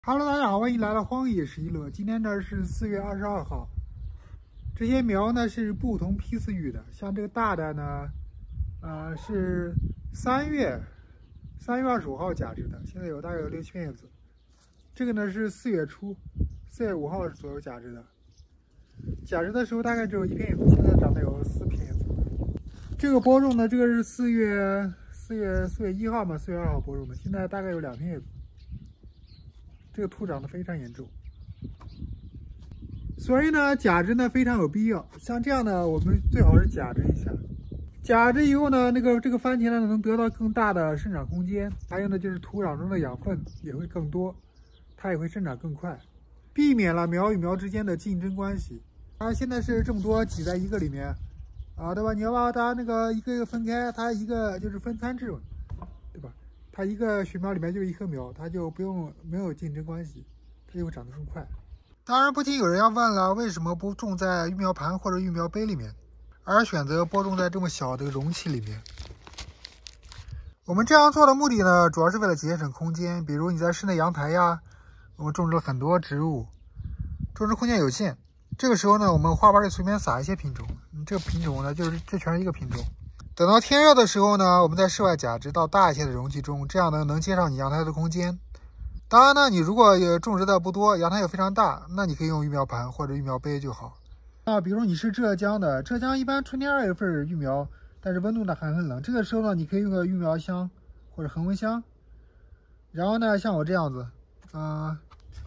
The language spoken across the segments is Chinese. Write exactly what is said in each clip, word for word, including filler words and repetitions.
Hello， 大家好，欢迎来到荒野拾乐。今天呢是四月二十二号，这些苗呢是不同批次育的。像这个大的呢，呃是三月三月二十五号假枝的，现在有大概有六七片叶子。这个呢是四月初，四月五号左右假枝的。假枝的时候大概只有一片叶子，现在长得有四片叶子。这个播种呢，这个是四月四月四月一号嘛，四月二号播种的，现在大概有两片叶子。这个土长得非常严重，所以呢，假枝呢非常有必要。像这样的，我们最好是假枝一下。假枝以后呢，那个这个番茄呢能得到更大的生长空间，还有呢就是土壤中的养分也会更多，它也会生长更快，避免了苗与苗之间的竞争关系。啊，现在是这么多挤在一个里面，啊，对吧？你要把它那个一个一个分开，它一个就是分摊制，对吧？它一个学苗里面就一棵苗，它就不用没有竞争关系，它就会长得更快。当然，不禁有人要问了，为什么不种在育苗盘或者育苗杯里面，而选择播种在这么小的容器里面？我们这样做的目的呢，主要是为了节省空间。比如你在室内阳台呀，我们种植了很多植物，种植空间有限，这个时候呢，我们花瓣里随便撒一些品种，这个品种呢，就是这全是一个品种。等到天热的时候呢，我们在室外假枝到大一些的容器中，这样呢能减少你阳台的空间。当然呢，你如果也种植的不多，阳台也非常大，那你可以用育苗盘或者育苗杯就好。啊，比如你是浙江的，浙江一般春天二月份育苗，但是温度呢还很冷，这个时候呢，你可以用个育苗箱或者恒温箱。然后呢，像我这样子，嗯、呃，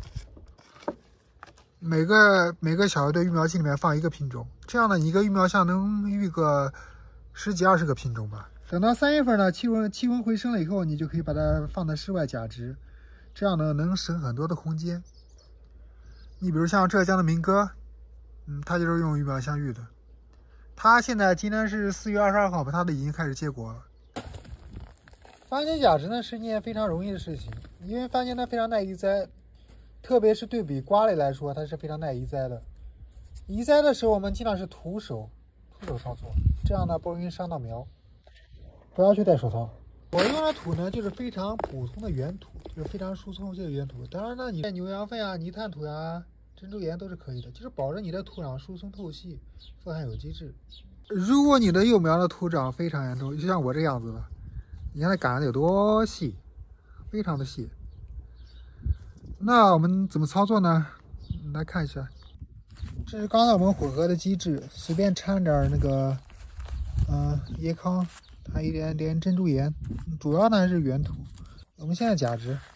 每个每个小的育苗器里面放一个品种，这样呢，你一个育苗箱能育个十几二十个品种吧。等到三月份呢，气温气温回升了以后，你就可以把它放在室外假枝，这样呢能省很多的空间。你比如像浙江的民歌，嗯，它就是用育苗箱育的。它现在今天是四月二十二号吧，它都已经开始结果了。番茄假枝呢是一件非常容易的事情，因为番茄呢非常耐移栽，特别是对比瓜类来说，它是非常耐移栽的。移栽的时候，我们尽量是徒手。徒手操作，这样呢不容易伤到苗。不要去戴手套。我用的土呢就是非常普通的原土，就是非常疏松这个原土。当然呢，你牛羊粪啊、泥炭土呀、珍珠岩都是可以的，就是保证你的土壤疏松透气，富含有机质。如果你的幼苗的土长非常严重，就像我这样子的，你看它杆子有多细，非常的细。那我们怎么操作呢？来看一下。这是刚才我们混合的机制，随便掺点那个，嗯、呃，椰糠，还有一点点珍珠岩，主要呢是原土。我们现在假枝，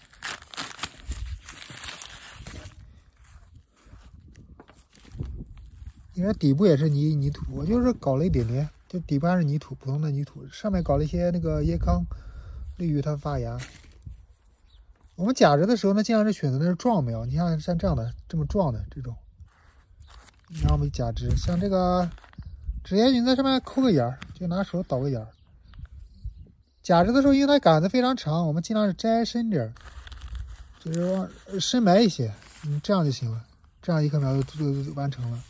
你看底部也是泥泥土，我就是搞了一点点，就底部还是泥土，普通的泥土，上面搞了一些那个椰糠，利于它发芽。我们假枝的时候呢，尽量是选择的是壮苗，你像像这样的这么壮的这种。然后我们假枝，像这个指叶菌在上面抠个眼儿，就拿手捣个眼儿。假枝的时候，因为它杆子非常长，我们尽量是摘深点儿，就是往深埋一些，嗯，这样就行了。这样一棵苗就就就完成了。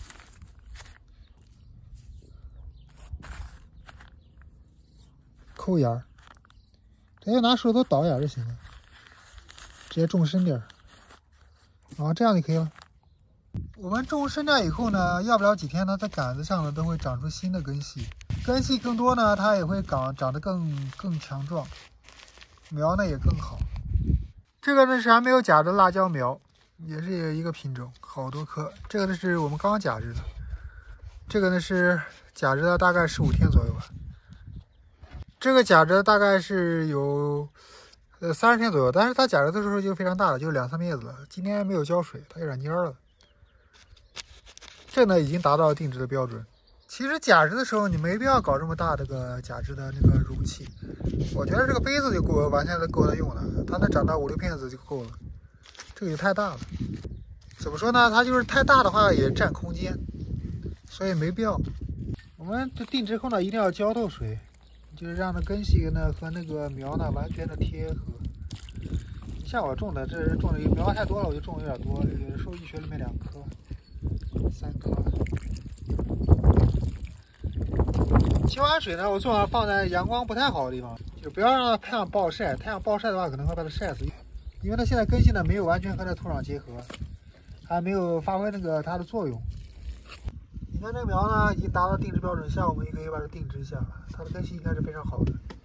抠眼儿，直接拿手头捣眼儿就行了，直接种深点儿，啊，这样就可以了。我们种深掉以后呢，要不了几天呢，在杆子上呢都会长出新的根系，根系更多呢，它也会长长得更更强壮，苗呢也更好。这个呢是还没有假的辣椒苗，也是一个品种，好多棵。这个呢是我们刚假枝的，这个呢是假枝的，大概十五天左右吧。这个假枝大概是有呃三十天左右，但是它假枝的时候就非常大了，就两三片叶子了。今天没有浇水，它有点蔫了。这呢已经达到定植的标准。其实假枝的时候，你没必要搞这么大这个假枝的那个容器，我觉得这个杯子就够完全的够它用了，它能长到五六片子就够了。这个就太大了，怎么说呢？它就是太大的话也占空间，所以没必要。我们这定植后呢，一定要浇透水，就是让那根系呢和那个苗呢完全的贴合。像我种的，这是种的苗太多了，我就种的有点多，有的时候一学里面两颗。三颗。浇完水呢，我最好放在阳光不太好的地方，就不要让它太阳暴晒。太阳暴晒的话，可能会把它晒死。 因为它现在根系呢没有完全和它土壤结合，还没有发挥那个它的作用。你看这个苗呢已经达到定植标准，下我们就可以把它定植一下了，它的根系应该是非常好的。